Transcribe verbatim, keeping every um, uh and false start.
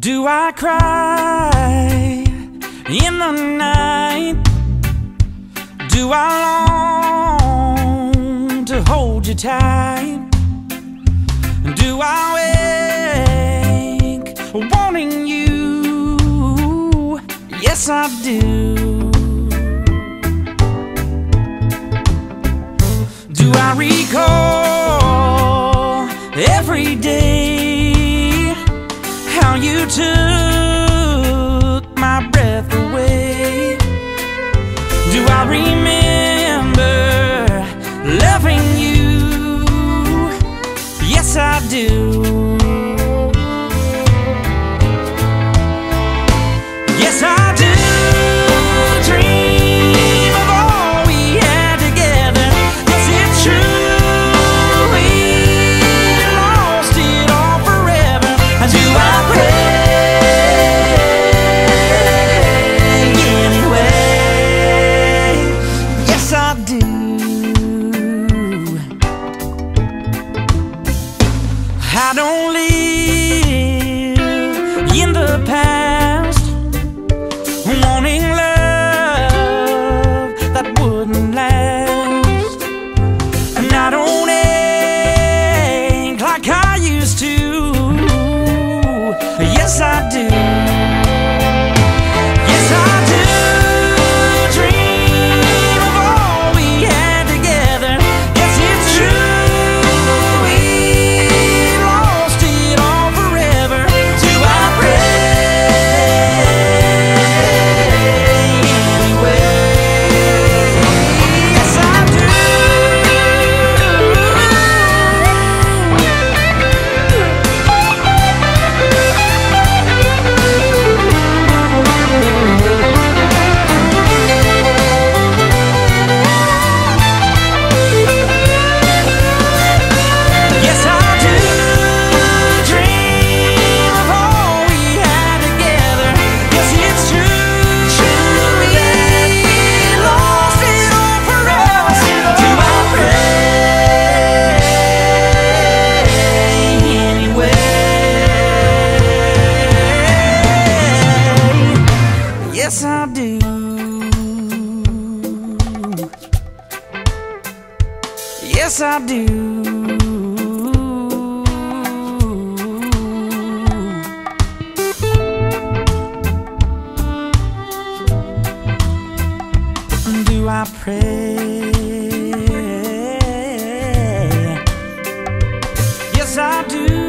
Do I cry in the night? Do I long to hold you tight? Do I wake wanting you? Yes, I do. Do I recall every day how you took my breath away? Do I remember loving you? Yes, I do. Yes, I do dream of all we had together. Yes, it's true, we lost it all forever. Do I pray anyway? Yes, I do. I don't live in the past, wanting love that wouldn't last. And I don't ache like I used to. Yes, I do. Yes, I do dream of all we had together. Yes, it's true, we lost it all forever. Do I pray anyway? Yes, I do. Yes, I do dream of all we had together. Yes, it's true, we lost it all forever. Do I pray anyway? Yes, I do. Yes, I do. Do I pray? Yes, I do.